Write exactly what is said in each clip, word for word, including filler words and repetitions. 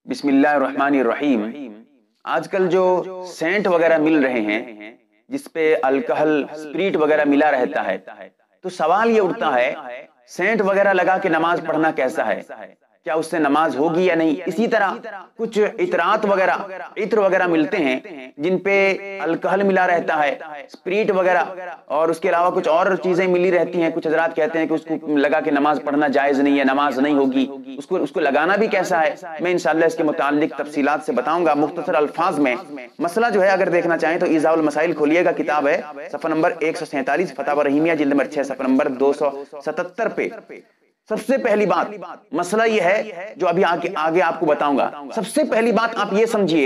बिस्मिल्लाहिर्रहमानिर्रहीम। आजकल जो सेंट वगैरह मिल रहे हैं जिस पे अल्कोहल स्पिरिट वगैरह मिला रहता है, तो सवाल ये उठता है सेंट वगैरह लगा के नमाज पढ़ना कैसा है, क्या उससे नमाज होगी या नहीं। इसी तरह कुछ इतरात वगैरह इत्र वगैरह मिलते हैं जिन पे अल्कोहल मिला रहता है, स्पिरिट वगैरह, और उसके अलावा कुछ और चीजें मिली रहती हैं। कुछ हजरात कहते हैं कि उसको लगा के नमाज पढ़ना जायज नहीं है, नमाज नहीं होगी। उसको उसको लगाना भी कैसा है, मैं इंशाअल्लाह इसके मुताल्लिक तफसीलात से बताऊंगा मुख्तसर अल्फाज में। मसला जो है अगर देखना चाहें तो इज़ाउल मसाइल खोलिएगा, किताब है, सफ़ा नंबर एक सौ सैंतालीस, फतावा रहीमिया जिल्द नंबर छह, सफ़ा नंबर दो सौ सतहत्तर पे। सबसे पहली बात मसला ये है जो अभी आगे आगे आपको बताऊंगा। सबसे पहली बात आप ये समझिए,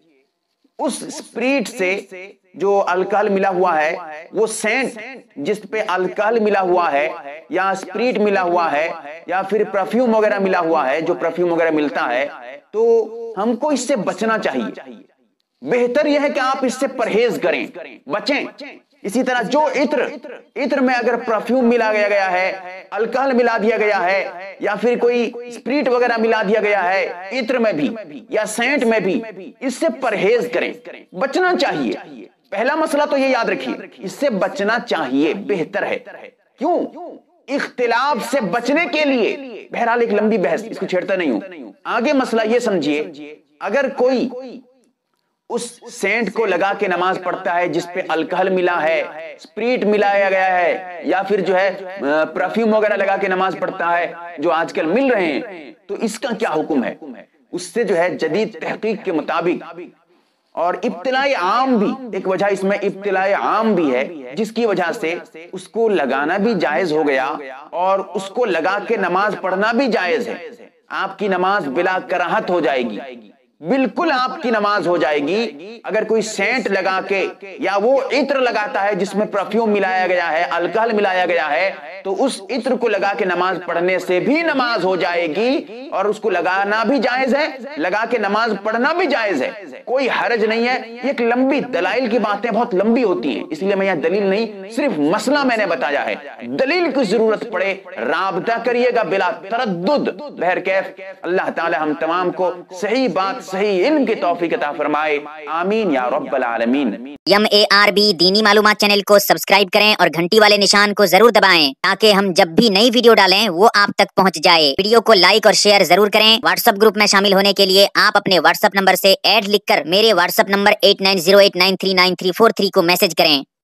उस स्पिरिट से जो अल्कोहल मिला हुआ है, वो सेंट जिस पे अल्कोहल मिला हुआ है या स्पिरिट मिला हुआ है या फिर परफ्यूम वगैरह मिला हुआ है, जो परफ्यूम वगैरह मिलता है, तो हमको इससे बचना चाहिए। बेहतर यह है कि आप इससे परहेज करें, बचें। इसी तरह जो इत्र इत्र में अगर परफ्यूम मिला गया गया है, अल्कोहल मिला दिया गया है या फिर कोई स्पिरिट वगैरह मिला दिया गया है इत्र में भी या सेंट में भी, इससे परहेज करें, बचना चाहिए। पहला मसला तो ये याद रखिए, इससे बचना चाहिए, बेहतर है। क्यों? इख्तिलाफ से बचने के लिए। बहरहाल एक लंबी बहस, इसको छेड़ता नहीं हूं। आगे मसला ये समझिए, अगर कोई उस सेंट को लगा के नमाज पढ़ता है जिस पे अल्कोहल मिला है, स्पिरिट मिलाया गया है या फिर जो है परफ्यूम वगैरह लगा के नमाज पढ़ता है जो आजकल मिल रहे हैं, तो इसका क्या हुक्म है? उससे जो है जदीद तहकीक के मुताबिक, और इब्तिलाए आम भी एक वजह, इसमें इब्तिलाए आम भी है जिसकी वजह से उसको लगाना भी जायज हो गया और उसको लगा के नमाज पढ़ना भी जायज है। आपकी नमाज बिला कराहत हो जाएगी, बिल्कुल आपकी नमाज हो जाएगी। अगर कोई सेंट लगा के या वो इत्र लगाता है जिसमें परफ्यूम मिलाया गया है, अल्कोहल मिलाया गया है, तो उस इत्र को लगा के नमाज पढ़ने से भी नमाज हो जाएगी और उसको लगाना भी जायज है, लगा के नमाज पढ़ना भी जायज है, कोई हर्ज नहीं है। एक लंबी दलाइल की बातें बहुत लंबी होती हैं, इसलिए मैं यहां दलील नहीं, सिर्फ मसला मैंने बताया है। दलील की जरूरत पड़े राबता करिएगा बिला तरद्दुद। बहरकैफ अल्लाह ताला हम तमाम को सही बात, सही इल्म की तौफीक अता फरमाए, आमीन या रब्बल आलमीन। एम ए आर बी दीनी मालूमात चैनल को सब्सक्राइब करें और घंटी वाले निशान को जरूर दबाएं ताकि हम जब भी नई वीडियो डालें वो आप तक पहुंच जाए। वीडियो को लाइक और शेयर जरूर करें। व्हाट्सएप ग्रुप में शामिल होने के लिए आप अपने व्हाट्सएप नंबर से ऐड लिखकर मेरे WhatsApp number eight nine zero eight nine three nine three four three को मैसेज करें।